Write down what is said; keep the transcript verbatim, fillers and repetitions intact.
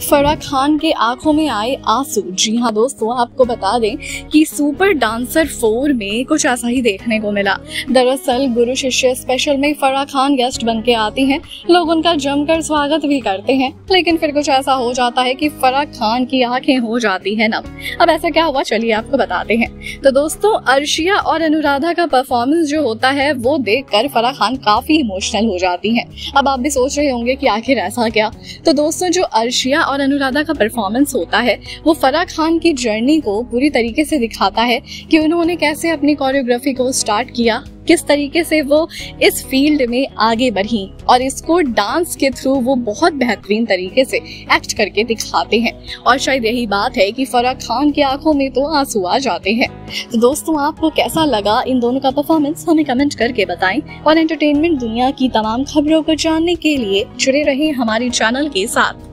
फराह खान के आंखों में आए आंसू। जी हाँ दोस्तों, आपको बता दें कि सुपर डांसर फोर में कुछ ऐसा ही देखने को मिला। दरअसल गुरु शिष्य स्पेशल में फराह खान गेस्ट बन के आती हैं, लोग उनका जमकर स्वागत भी करते हैं, लेकिन फिर कुछ ऐसा हो जाता है कि फराह खान की आंखें हो जाती है नम। अब ऐसा क्या हुआ, चलिए आपको बताते हैं। तो दोस्तों, अर्शिया और अनुराधा का परफॉर्मेंस जो होता है वो देखकर फराह खान काफी इमोशनल हो जाती हैं। अब आप भी सोच रहे होंगे कि आखिर ऐसा क्या। तो दोस्तों, जो अर्शिया और अनुराधा का परफॉर्मेंस होता है वो फराह खान की जर्नी को पूरी तरीके से दिखाता है कि उन्होंने कैसे अपनी कोरियोग्राफी को स्टार्ट किया, किस तरीके से वो इस फील्ड में आगे बढ़ी और इसको डांस के थ्रू वो बहुत बेहतरीन तरीके से एक्ट करके दिखाते हैं। और शायद यही बात है कि फराह खान की आंखों में तो आंसू आ जाते हैं। तो दोस्तों, आपको कैसा लगा इन दोनों का परफॉर्मेंस, हमें कमेंट करके बताएं। और एंटरटेनमेंट दुनिया की तमाम खबरों को जानने के लिए जुड़े रहें हमारे चैनल के साथ।